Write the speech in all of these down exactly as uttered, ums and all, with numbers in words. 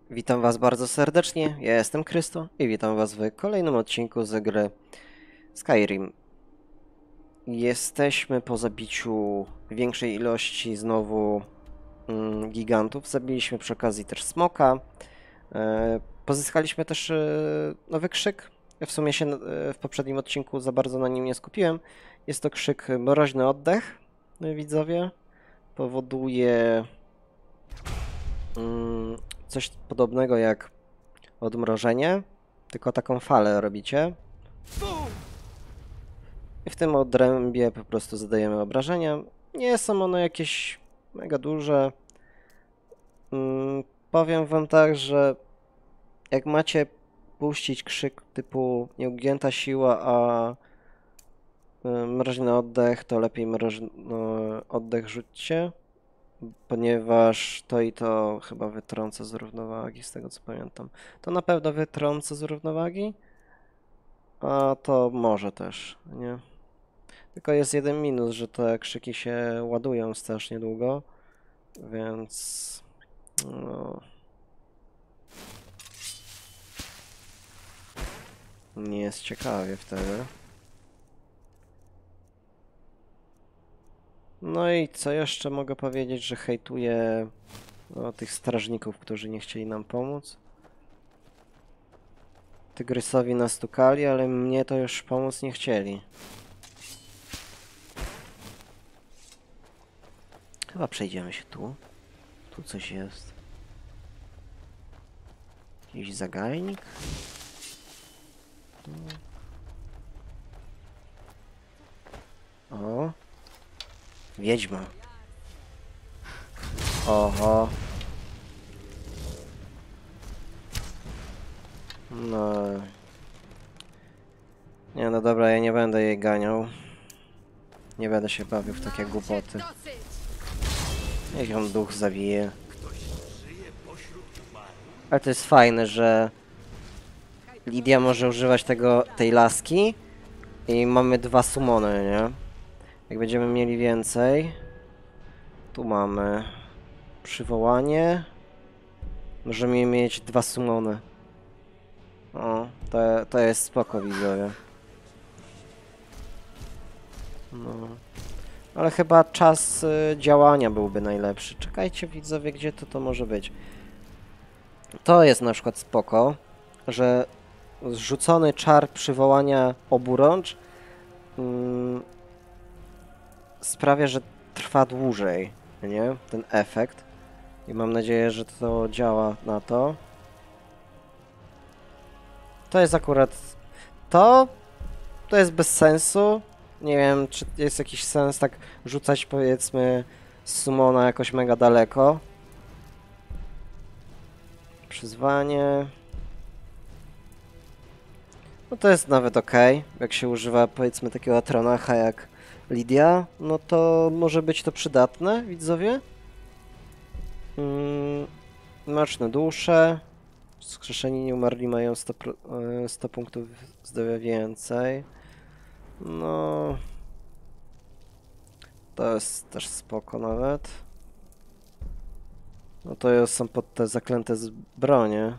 Witam Was bardzo serdecznie, ja jestem Krysto i witam Was w kolejnym odcinku z gry Skyrim. Jesteśmy po zabiciu większej ilości znowu mm, gigantów. Zabiliśmy przy okazji też smoka. E, pozyskaliśmy też e, nowy krzyk. W sumie się e, w poprzednim odcinku za bardzo na nim nie skupiłem. Jest to krzyk Mroźny Oddech, e, widzowie. Powoduje mm, coś podobnego jak odmrożenie, tylko taką falę robicie. I w tym odrębie po prostu zadajemy obrażenia. Nie są one jakieś mega duże. Mm, powiem wam tak, że jak macie puścić krzyk typu nieugięta siła, a y, mroźny oddech, to lepiej mroźny oddech rzućcie, ponieważ to i to chyba wytrąca z równowagi, z tego co pamiętam. To na pewno wytrąca z równowagi. A to może też, nie? Tylko jest jeden minus, że te krzyki się ładują strasznie długo, więc no, nie jest ciekawie wtedy. No i co jeszcze mogę powiedzieć, że hejtuję no, tych strażników, którzy nie chcieli nam pomóc. Tygrysowi nas stukali, ale mnie to już pomóc nie chcieli. Chyba przejdziemy się tu. Tu coś jest. Jakiś zagajnik? O! Wiedźma. Oho. No. Nie, no dobra, ja nie będę jej ganiał. Nie będę się bawił w takie głupoty. Niech ją duch zawije. Ale to jest fajne, że Lidia może używać tego, tej laski i mamy dwa summony, nie? Jak będziemy mieli więcej, tu mamy przywołanie. Możemy mieć dwa summony. O, to, to jest spoko, widzowie. No. Ale chyba czas y, działania byłby najlepszy. Czekajcie, widzowie, gdzie to to może być. To jest na przykład spoko, że zrzucony czar przywołania oburącz mm, sprawia, że trwa dłużej, nie? Ten efekt. I mam nadzieję, że to działa na to. To jest akurat... To... To jest bez sensu. Nie wiem, czy jest jakiś sens tak rzucać, powiedzmy, summona jakoś mega daleko. Przyzwanie. No to jest nawet ok. Jak się używa, powiedzmy, takiego atronacha jak Lidia, no to może być to przydatne, widzowie. Mm, Mroczne dusze. Wskrzeszeni nieumarli mają sto, sto punktów zdrowia więcej. No... To jest też spoko nawet. No to są pod te zaklęte bronie.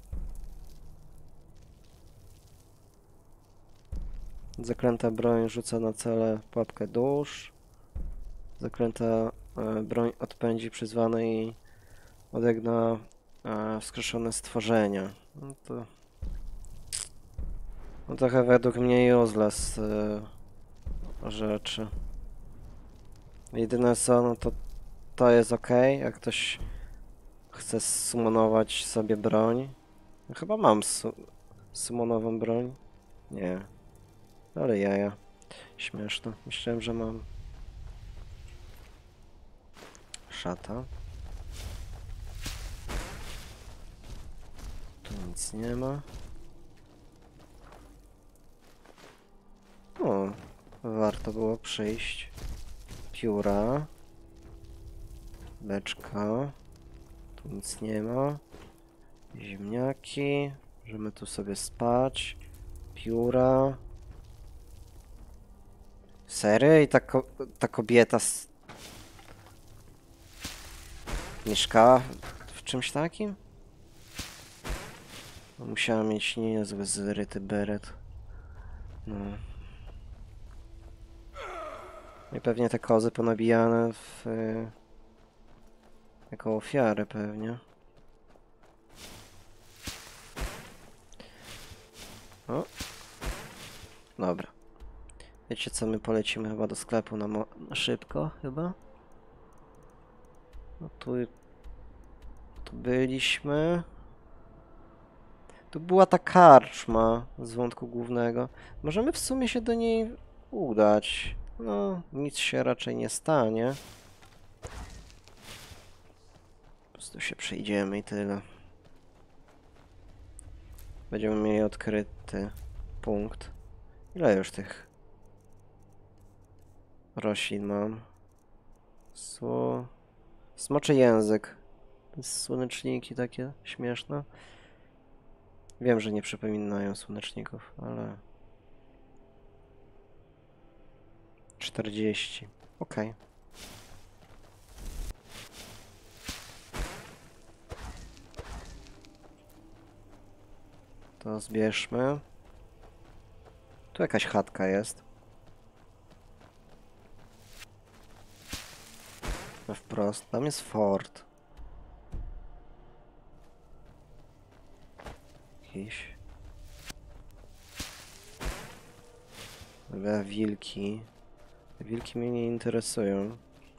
Zaklęta broń rzuca na cele pułapkę dusz. Zaklęta e, broń odpędzi przyzwane i odegna e, wskrzeszone stworzenia. No to... No trochę według mnie useless e, rzeczy. Jedyne co, no to to jest ok, jak ktoś chce summonować sobie broń. No chyba mam su summonową broń. Nie. Ale jaja. Śmieszne. Myślałem, że mam. Szata. Tu nic nie ma. O, warto było przyjść. Pióra. Beczka. Tu nic nie ma. Ziemniaki. Możemy tu sobie spać. Pióra. Serio? I ta, ko ta kobieta s mieszkała w czymś takim? Musiała mieć niezły zryty beret. No. I pewnie te kozy ponabijane w... jako ofiary pewnie. O. Dobra. Wiecie co, my polecimy chyba do sklepu na, mo na szybko, chyba. No tu... Tu byliśmy. Tu była ta karczma z wątku głównego. Możemy w sumie się do niej udać. No, nic się raczej nie stanie. Po prostu się przejdziemy i tyle. Będziemy mieli odkryty punkt. Ile już tych roślin mam? Sło... Smoczy język. Słoneczniki takie śmieszne. Wiem, że nie przypominają słoneczników, ale... czterdzieści. Okej. Okay. To zbierzmy. Tu jakaś chatka jest. No wprost. Tam jest fort. Jakiś. Dobra, wilki. Wilki mnie nie interesują.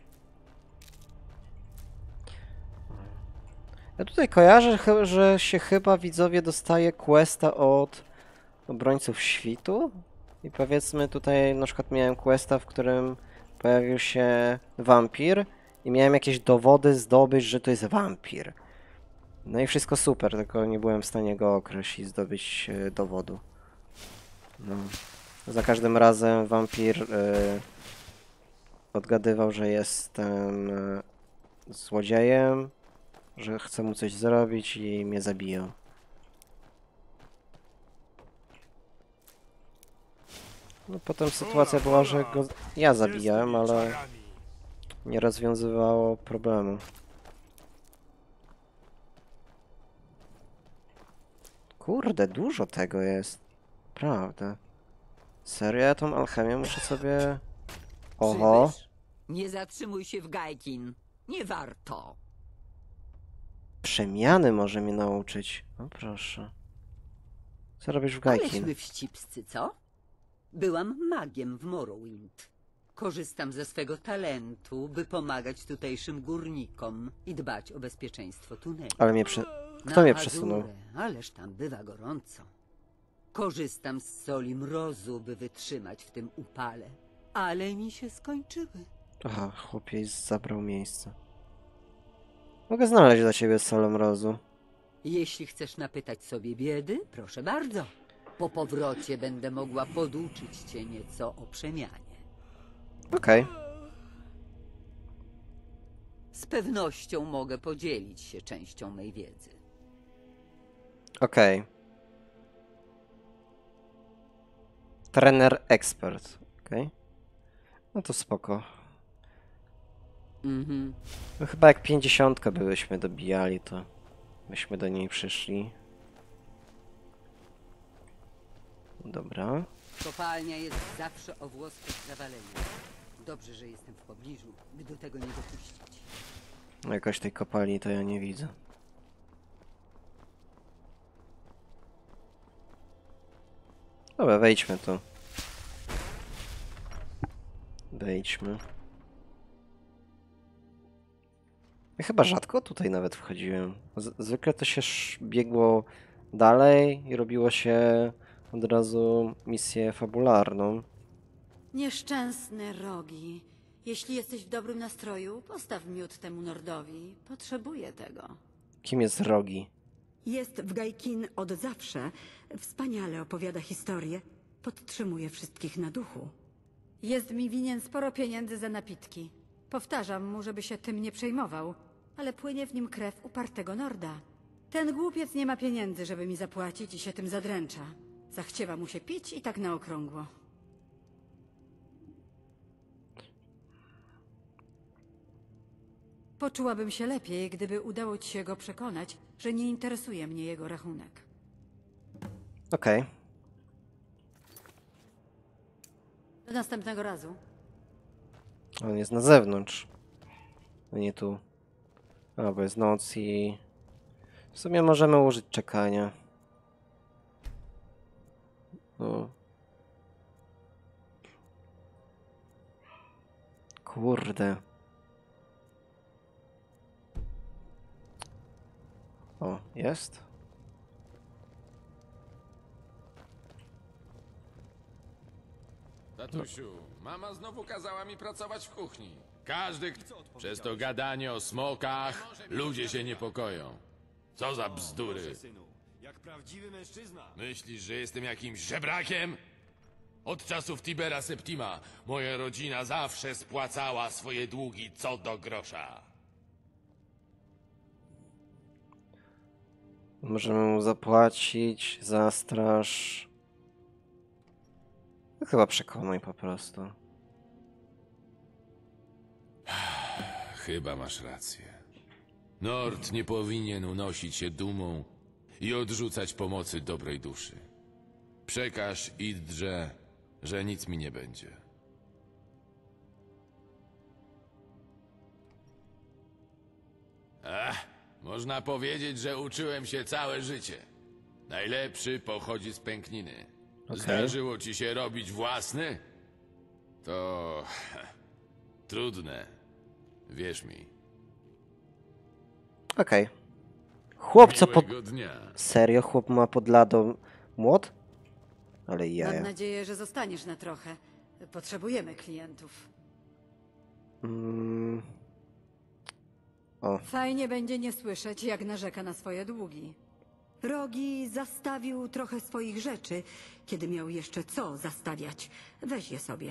Ja tutaj kojarzę, że się chyba widzowie dostaje questa od obrońców świtu. I powiedzmy tutaj na przykład miałem questa, w którym pojawił się wampir i miałem jakieś dowody zdobyć, że to jest wampir. No i wszystko super, tylko nie byłem w stanie go określić i zdobyć yy, dowodu. No. Za każdym razem wampir yy, odgadywał, że jestem yy, złodziejem, że chcę mu coś zrobić i mnie zabijał. No potem sytuacja była, że go ja zabijałem, ale nie rozwiązywało problemu. Kurde, dużo tego jest. Prawda. Serio, ja tą alchemię muszę sobie... Oho. Przybysz? Nie zatrzymuj się w Gajkin. Nie warto. Przemiany może mnie nauczyć. No proszę. Co robisz w Gajkin? Aleśmy wścibscy, co? Byłam magiem w Morrowind. Korzystam ze swego talentu, by pomagać tutejszym górnikom i dbać o bezpieczeństwo tunelu. Ale mnie prze... Kto Na mnie przesunął? Azurę, ależ tam bywa gorąco. Korzystam z soli mrozu, by wytrzymać w tym upale. Ale mi się skończyły. Aha, chłopiec zabrał miejsce. Mogę znaleźć dla ciebie solę mrozu. Jeśli chcesz napytać sobie biedy, proszę bardzo. Po powrocie będę mogła poduczyć cię nieco o przemianie. Okej. Okay. Z pewnością mogę podzielić się częścią mej wiedzy. Okej. Okay. Trener ekspert. Okej. Okay. No to spoko. Mhm. No chyba jak pięćdziesiątkę byśmy dobijali, to byśmy do niej przyszli. Dobra. Kopalnia jest zawsze o włoskie zawalenie. Dobrze, że jestem w pobliżu, by do tego nie dopuścić. No jakoś tej kopalni to ja nie widzę. Dobra, wejdźmy tu. Wejdźmy. Ja chyba rzadko tutaj nawet wchodziłem. Z zwykle to się biegło dalej i robiło się od razu misję fabularną. Nieszczęsne rogi. Jeśli jesteś w dobrym nastroju, postaw miód temu Nordowi. Potrzebuję tego. Kim jest Rogi? Jest w Gajkin od zawsze. Wspaniale opowiada historię. Podtrzymuje wszystkich na duchu. Jest mi winien sporo pieniędzy za napitki. Powtarzam mu, żeby się tym nie przejmował, ale płynie w nim krew upartego Norda. Ten głupiec nie ma pieniędzy, żeby mi zapłacić i się tym zadręcza. Zachciewa mu się pić i tak na okrągło. Poczułabym się lepiej, gdyby udało ci się go przekonać, że nie interesuje mnie jego rachunek. Okej. Do następnego razu. On jest na zewnątrz. A nie tu. A, bo jest noc i... W sumie możemy użyć czekania. No. Kurde. O, jest? Tatusiu, mama znowu kazała mi pracować w kuchni. Każdy... Przez to gadanie o smokach ludzie się niepokoją. Co za bzdury. Jak prawdziwy mężczyzna. Myślisz, że jestem jakimś żebrakiem? Od czasów Tibera Septima moja rodzina zawsze spłacała swoje długi co do grosza. Możemy mu zapłacić za straż. No, chyba przekonaj po prostu. Chyba masz rację. Nord nie powinien unosić się dumą i odrzucać pomocy dobrej duszy. Przekaż Idrze, że nic mi nie będzie. Ach, można powiedzieć, że uczyłem się całe życie. Najlepszy pochodzi z pękniny. Okej. Zdarzyło ci się robić własny? To... trudne. Wierz mi. Okej. Chłop co pod... Miłego dnia. Serio? Chłop ma pod ladą młot? Ale Mam jaja. nadzieję, że zostaniesz na trochę. Potrzebujemy klientów. Mm. O, Fajnie będzie nie słyszeć, jak narzeka na swoje długi. Rogi zastawił trochę swoich rzeczy, kiedy miał jeszcze co zastawiać. Weź je sobie.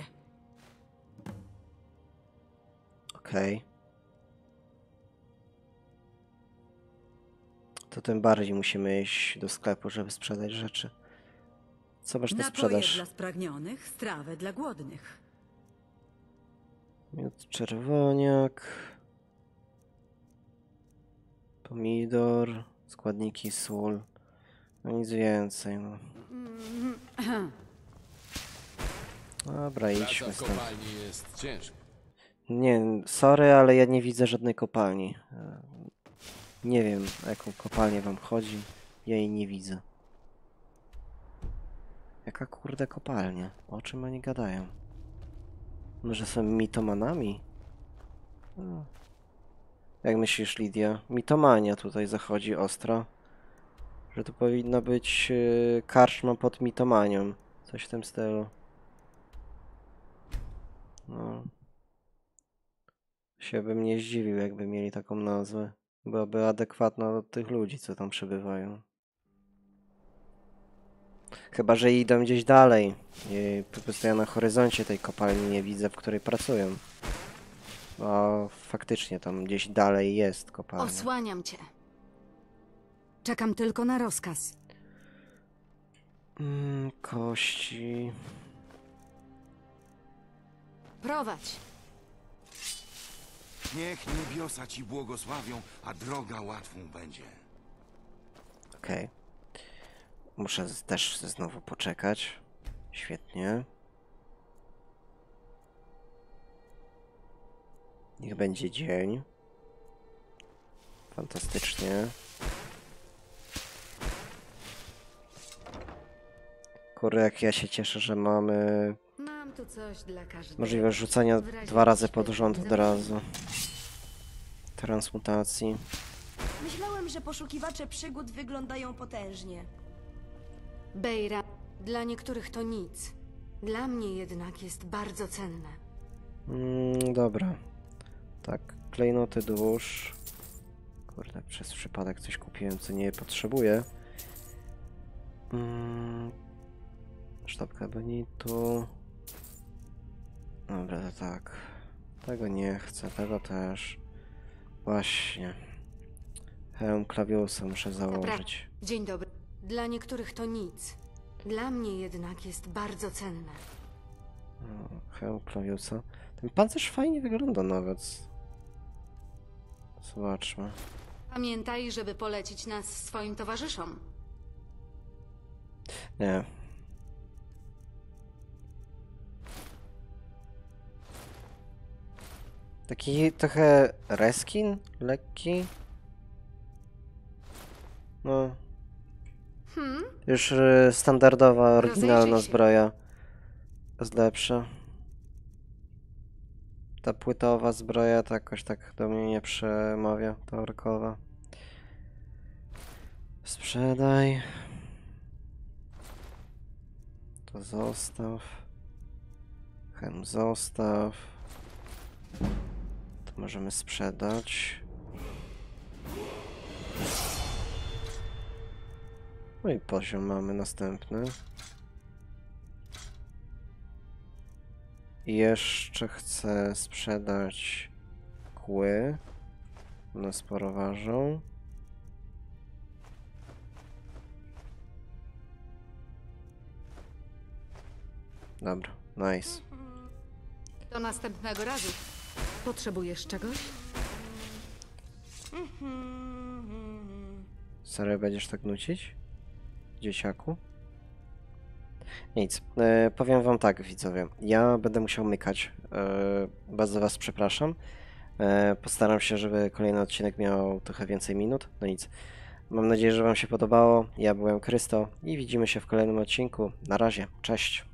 okej. To tym bardziej musimy iść do sklepu, żeby sprzedać rzeczy. Co masz na Napoje sprzedaż? dla spragnionych, strawę dla głodnych. Miód czerwoniak. Pomidor. Składniki, sól. No nic więcej. No. Dobra, Praca idźmy w stąd. kopalni jest ciężka. Nie, sorry, ale ja nie widzę żadnej kopalni. E, Nie wiem, o jaką kopalnię wam chodzi. Ja jej nie widzę. Jaka kurde kopalnia? O czym oni gadają? Może są mitomanami? No. Jak myślisz, Lidia? Mitomania tutaj zachodzi ostro. Że to powinno być yy, karczma pod mitomanią. Coś w tym stylu. No. Się bym nie zdziwił, jakby mieli taką nazwę. Byłaby adekwatna do tych ludzi, co tam przebywają. Chyba że idą gdzieś dalej. I po prostu ja na horyzoncie tej kopalni nie widzę, w której pracują. Bo faktycznie tam gdzieś dalej jest kopalnia. Osłaniam cię. Czekam tylko na rozkaz. Mm, kości... Prowadź. Niech niebiosa ci błogosławią, a droga łatwą będzie. Okej. Muszę z- też znowu poczekać. Świetnie. Niech będzie dzień. Fantastycznie. Kurde, jak ja się cieszę, że mamy Mam tu coś dla każdego. możliwość rzucania W razie dwa razy jakichś pod rząd pytań od razu. Transmutacji. Myślałem, że poszukiwacze przygód wyglądają potężnie. Bejra, dla niektórych to nic. Dla mnie jednak jest bardzo cenne. Mm, dobra. Tak, klejnoty dusz. Kurde, przez przypadek coś kupiłem, co nie potrzebuję. Mm, sztabka bonitu. Dobra, to tak. Tego nie chcę, tego też. Właśnie. Hełm klawiusa muszę założyć. Dzień dobry. Dla niektórych to nic. Dla mnie jednak jest bardzo cenne. O, hełm klawiusa. Ten pancerz fajnie wygląda nawet. Zobaczmy. Pamiętaj, żeby polecić nas swoim towarzyszom. Nie. Taki trochę reskin? Lekki? No. Hmm? Już y, standardowa, oryginalna Rozejrzyj się. zbroja jest lepsza. Ta płytowa zbroja to jakoś tak do mnie nie przemawia, ta orkowa. Sprzedaj. To zostaw. Hem zostaw. To możemy sprzedać. No i poziom mamy następny. I jeszcze chcę sprzedać kły. One sporo ważą. Dobra, nice. Do następnego razu. Potrzebujesz czegoś? Serio będziesz tak nucić? Dzieciaku? Nic. E, powiem wam tak, widzowie. Ja będę musiał mykać. E, bardzo was przepraszam. E, postaram się, żeby kolejny odcinek miał trochę więcej minut. No nic. Mam nadzieję, że wam się podobało. Ja byłem Krysto i widzimy się w kolejnym odcinku. Na razie. Cześć.